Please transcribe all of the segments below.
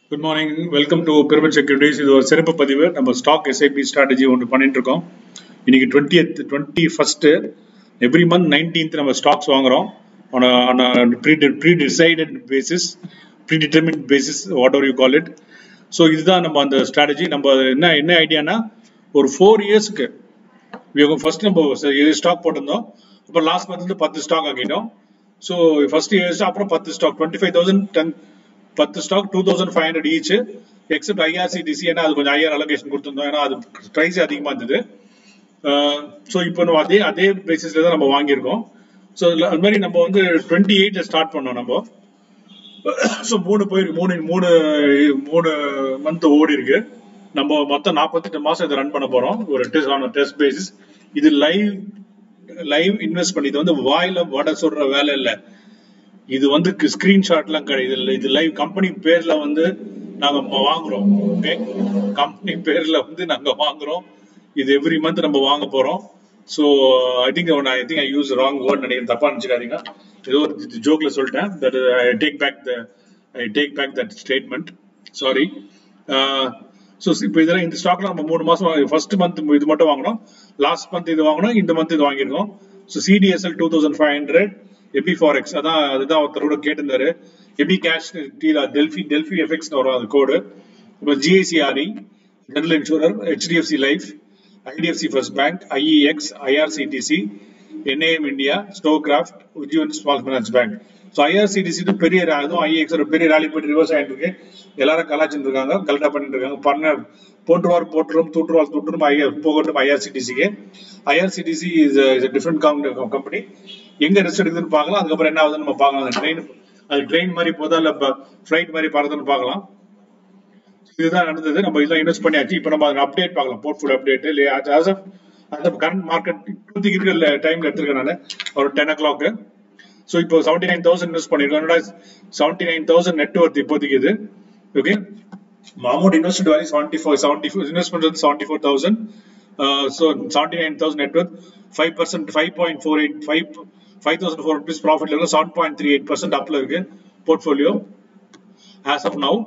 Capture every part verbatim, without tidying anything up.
Good morning. Welcome to Pyramid Securities. இது ஒரு சிறப்பு பதிவு. நம்ம stock S I P strategy ஒன்று பண்ணிட்டு இருக்கோம். இன்னைக்கு twentieth twenty-first every month nineteenth நம்ம ஸ்டாக்ஸ் வாங்குறோம் on a on a pre pre-decided basis, predetermined basis, whatever you call it. So இதுதான் நம்ம அந்த strategy. நம்ம என்ன என்ன ஐடியானா ஒரு four yearsக்கு ஃபர்ஸ்ட் நம்ம ஸ்டாக் போட்டிருந்தோம். அப்புறம் லாஸ்ட் மந்த்ல ten ஸ்டாக் ஆகிட்டோம். ஸோ ஃபர்ஸ்ட் இயர்ஸ் அப்புறம் ten stock twenty five thousand ten பத்து stock two thousand five hundred each except I R C T C ஏன்னா அது கொஞ்சம் ஹையர் அலோகேஷன் கொடுத்துருந்தோம் ஏன்னா அது ப்ரைஸ் அதிகமாக இருந்தது. ஸோ இப்போ நம்ம அதே அதே பேசிஸ்ல தான் நம்ம வாங்கியிருக்கோம். ஸோ அது மாதிரி நம்ம வந்து டுவெண்ட்டி எயிட் ஸ்டார்ட் பண்ணோம் நம்ம. ஸோ மூணு போயிருக்கு மூணு மூணு மூணு மந்த் ஓடி இருக்கு. நம்ம மொத்தம் நாற்பத்தெட்டு மாசம் இதை ரன் பண்ண போறோம் ஒரு டெஸ்ட் ஆன் டெஸ்ட் பேசிஸ். இது லைவ் லைவ் இன்வெஸ்ட் பண்ணி இது வந்து வாயில வடை சொல்ற வேலை இல்லை. இது வந்து ஸ்கிரீன்ஷாட்லாம் கிடையாது. இது லைவ் கம்பெனி பேர்ல வந்து நாங்க வாங்குறோம். ஓகே, கம்பெனி பேர்ல வந்து நாங்க வாங்குறோம். இது எவ்ரி மந்த் நம்ம வாங்க போறோம். So I think I think I use wrong word நினைக்கிறேன், தப்பா நினைச்சுக்காதீங்க. ஏதோ ஒரு ஜோக்ல சொல்லிட்டேன். That I take back the I take back that statement. Sorry. So இப்போ இதெல்லாம் இந்த ஸ்டாக்ல நம்ம மூணு மாசம் ஃபர்ஸ்ட் மந்த் இது மட்டும் வாங்கணும், லாஸ்ட் மந்த் இது வாங்கணும், இந்த மந்த் இது வாங்கியிருக்கோம். So C D S L two thousand five hundred எபி ஃபாரெக்ஸ் அதான் அதுதான் ஒருத்தரோட கேட்டிருந்தாரு. எபி கேஷ் டீலா டெல்ஃபி டெல்ஃபி எஃப்எக்ஸ் வரும் அது கோடு. இப்போ G I C R E, general insurer, H D F C life, I D F C first bank, I E X, I R C T C, N A M India, Stovekraft, Ujjivan small finance bank. So I R C T C பெரிய அதுவும் I E X ஒரு பெரிய rally போயிட்டு reverse ஆகிட்டு இருக்கு. எல்லாரும் கலாச்சிட்டு இருக்காங்க, கலெக்டா பண்ணிட்டு இருக்காங்க. பண்ண போட்டுருவார் போட்டுரும் தூட்டுருவார் தூட்டுரும் போகட்டும் I R C T C க்கு. I R C T C is is different company. எங்க ரெஸ்ட் எடுக்குதுன்னு பார்க்கலாம். அதுக்கப்புறம் என்ன ஆகுதுன்னு நம்ம பார்க்கலாம். அந்த ட்ரெயின் அது ட்ரெயின் மாதிரி போதா இல்ல ஃபிளைட் மாதிரி பறதுன்னு பார்க்கலாம். இதுதான் நடந்தது. நம்ம இதெல்லாம் இன்வெஸ்ட் பண்ணியாச்சு. இப்போ நம்ம அதை அப்டேட் பார்க்கலாம். போர்ட்ஃபோலியோ அப்டேட் கரண்ட் மார்க்கெட் இப்போதைக்கு இருக்கிற டைம்ல எடுத்திருக்கேன் நான் ஒரு டென் ஓ கிளாக். ஸோ இப்போ செவன்டி நைன் தௌசண்ட் இன்வெஸ்ட் பண்ணிருக்கோம். Seventy nine thousand net worth இப்போதைக்கு இது. Okay, amount invest value seventy four seventy four invest பண்றது seventy four thousand. So seventy nine thousand net worth five percent five point four eight five five thousand four rupees ப்ராஃபிட்ல இருக்கு. Seven point three eight percent அப்ல இருக்கு portfolio as of now.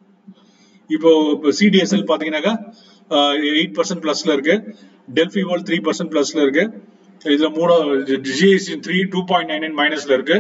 இப்போ C D S L பாத்தீங்கன்னாக்கா eight percent பிளஸ்ல இருக்கு. Delphi world three percent பிளஸ்ல இருக்கு. இதுல மூணு G I C three two point nine nine மைனஸ்ல இருக்கு.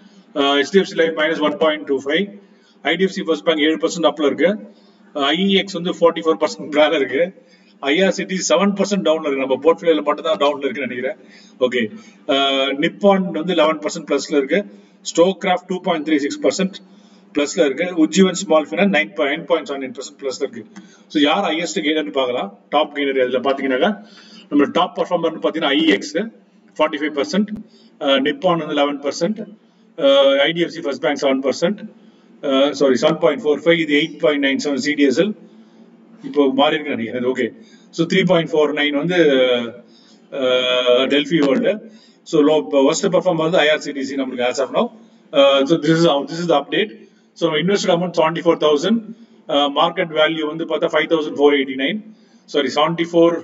H D F C life minus one point two five. I D F C first bank ஏழு பர்சன்ட் அப்ல இருக்கு. I E X வந்து ஃபார்ட்டி ஃபோர் பர்சன்ட் மேல இருக்கு. I R C T seven percent டவுன்ல இருக்கு. நம்ம போர்ட்ஃபோலியோல மட்டும் தான் டவுன்ல இருக்குன்னு நினைக்கிறேன். ஓகே, நிப்பான் வந்து லெவன் பர்சன்ட் பிளஸ்ல இருக்கு. Stove Kraft two point three six percent பிளஸ்ல இருக்கு. Ujjivan small finance nine nine point seven nine percent பிளஸ்ல இருக்கு. ஸோ யார் ஹையஸ்ட் கெய்னர் பார்க்கலாம். டாப் கெய்னர் அதுல பாத்தீங்கன்னாக்கா நம்ம டாப் பர்ஃபார்மர் பாத்தீங்கன்னா I E X forty five percent, Nippon வந்து eleven percent, I D F C first bank seven percent, sorry seven point four five, இது eight point nine seven C D S L இப்போ மாறி இருக்கு நினைக்கிறேன். Okay, so three point four nine வந்து Delphi world. So low first performer வந்து I R C T C நம்மளுக்கு as of now. So this is this is update. So invest amount seventy four thousand. Market value வந்து பார்த்தா five thousand four eighty nine sorry seventy four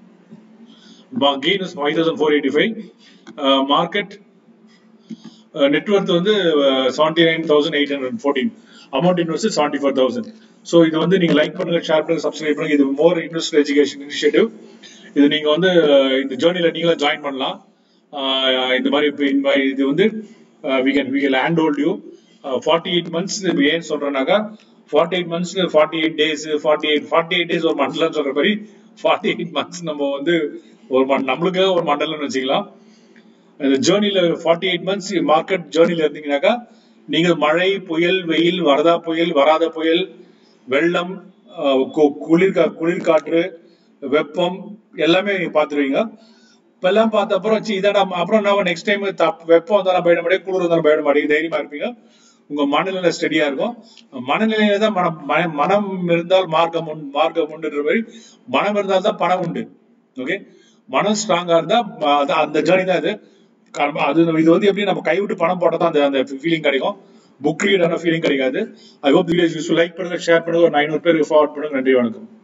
gain five thousand four eighty five. Market net worth வந்து seventy nine thousand eight hundred fourteen. Amount invest seventy four thousand. So இது வந்து நீங்க like பண்ணுங்க, share பண்ணுங்க, subscribe பண்ணுங்க. இது மோர் investor education initiative. இது நீங்க வந்து இந்த ஜேர்னில நீங்களும் ஜாயின் பண்ணலாம். இந்த மாதிரி இது வந்து we can we can handhold you forty eight months. ஏன் சொல்றேன்னாக்கா forty eight months forty eight days forty eight forty eight days ஒரு மண்டலம் சொல்ற மாதிரி ஃபார்ட்டி எயிட் months நம்ம வந்து ஒரு நம்மளுக்கு ஒரு மண்டலம்னு வச்சுக்கலாம். இந்த ஜேர்னில ஃபார்ட்டி எயிட் months மார்க்கெட் ஜேர்னில இருந்தீங்கன்னாக்கா நீங்க மழை, புயல், வெயில், வரதா புயல், வராத புயல், வெள்ளம், குளிர் குளிர்காற்று, வெப்பம் எல்லாமே பாத்துருவீங்க. இப்ப எல்லாம் பார்த்த அப்புறம் இதாடா அப்புறம் நான் நெக்ஸ்ட் டைம் வெப்பம் வந்தாலும் பயண மாட்டேன், குளிர் வந்தாலும் பயண மாட்டேங்க, தைரியமா இருப்பீங்க. உங்க மனநிலை ஸ்டடியா இருக்கும். மனநிலையில தான் மனம் மனம் இருந்தால் மார்க்கம் உண்டு மார்க்கம் உண்டுன்ற மாதிரி மனம் இருந்தால் தான் பணம் உண்டு. ஓகே, மனம் ஸ்ட்ராங்கா இருந்தா அந்த ஜேர்னி தான் இது. அது இது வந்து எப்படி நம்ம கைவிட்டு பணம் போட்டா தான் அந்த ஃபீலிங் கிடைக்கும். புக் ரீடான ஃபீலிங் கிடைக்காது. I hope videos useful. Like பண்ணுங்க, ஷேர் பண்ணுங்க, ஒரு ஐநூறு பேருக்கு ஃபார்வர்ட் பண்ணுங்க. நன்றி, வணக்கம்.